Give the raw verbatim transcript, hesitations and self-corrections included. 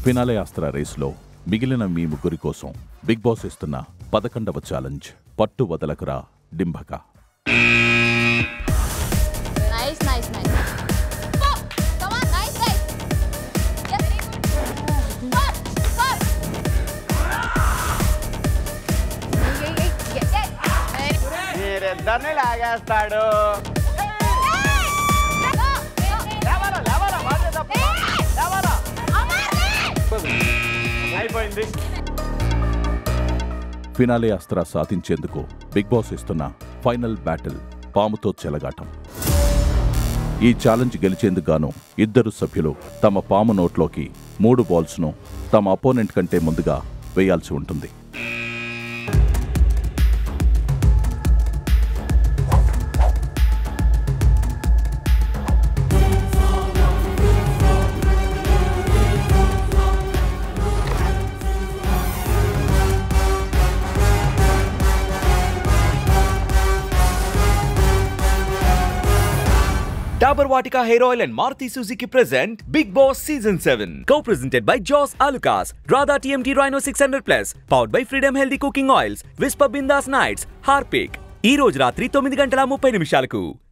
Finale అస్త్ర రేసులో మిగిలిన మీ ముగ్గురి కోసం బిగ్ బాస్ ఇస్తున్న పదకొండవ ఛాలెంజ్ పట్టు వదలకురా డింభక. Nice nice nice come on nice nice మీరిద్దరిని లాగేస్తాడు. అయిపోయింది. ఫినాలే అస్త్ర సాధించేందుకు బిగ్ బాస్ ఇస్తున్న ఫైనల్ బ్యాటిల్ పాముతో చెలగాటం. ఈ ఛాలెంజ్ గెలిచేందుకు గాను ఇద్దరు సభ్యులు తమ పాము నోట్లోకి మూడు బాల్స్ను తమ అపోనెంట్ కంటే ముందుగా వేయాల్సి ఉంటుంది. Dabur Vatika Hair Oil and Maruti Suzuki present Bigg Boss Season seven. Co-presented by Joss Alucas, Radha T M T Rhino six hundred plus, powered by Freedom Healthy Cooking Oils, Whisper Bindas Nights, Harpic. ఈ రోజు రాత్రి తొమ్మిది గంటల ముప్పై నిమిషాలకు